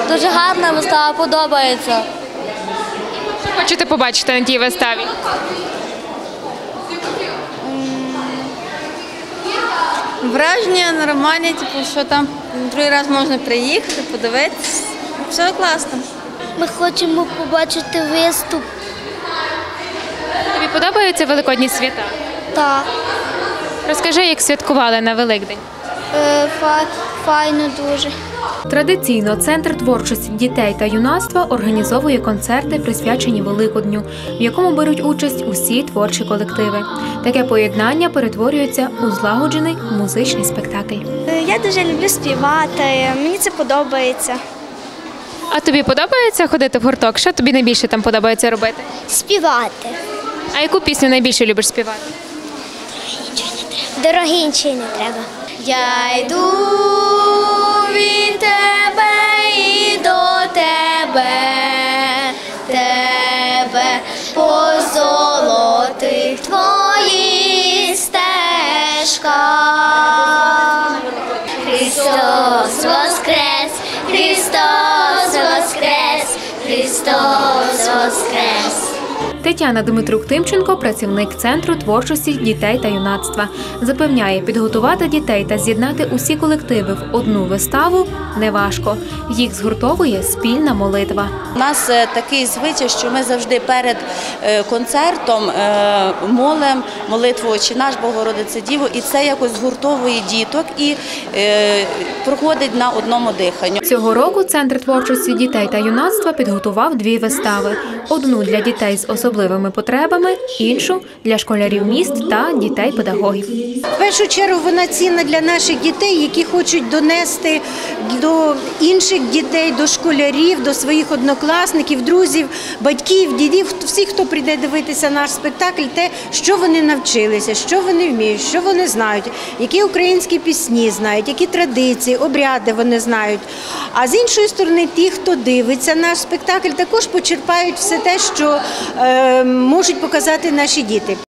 Дуже гарна вистава, подобається. Що хочете побачити на тій виставі? Враження нормальні, що там другий раз можна приїхати, подивитися. Все класно. Ми хочемо побачити виступ. Тобі подобаються великодні свята? Так, Розкажи, як святкували на Великдень. файно дуже. Традиційно Центр творчості дітей та юнацтва організовує концерти, присвячені Великодню, в якому беруть участь усі творчі колективи. Таке поєднання перетворюється у злагоджений музичний спектакль. Я дуже люблю співати, мені це подобається. А тобі подобається ходити в гурток? Що тобі найбільше там подобається робити? Співати. А яку пісню найбільше любиш співати? Дорогі нічого не треба. Я йду від тебе і до тебе, тебе позолотих твоїх стежках. Христос воскрес, Христос воскрес, Христос воскрес. Тетяна Дмитрук-Тимченко, працівник Центру творчості дітей та юнацтва, запевняє, підготувати дітей та з'єднати усі колективи в одну виставу неважко. Їх згуртовує спільна молитва. У нас такий звичай, що ми завжди перед концертом молимо молитву «Отче наш, Богородице Діво», і це якось згуртовує діток і проходить на одному диханні. Цього року Центр творчості дітей та юнацтва підготував 2 вистави. Одну для дітей з особливими потребами, іншу для школярів міст та дітей-педагогів. В першу чергу вона цінна для наших дітей, які хочуть донести до інших дітей, до школярів, до своїх однокласників, друзів, батьків, дідів, всіх, хто прийде дивитися наш спектакль, те, що вони навчилися, що вони вміють, що вони знають, які українські пісні знають, які традиції, обряди вони знають. А з іншої сторони, ті, хто дивиться наш спектакль, також почерпають все те, що можуть показати наші діти.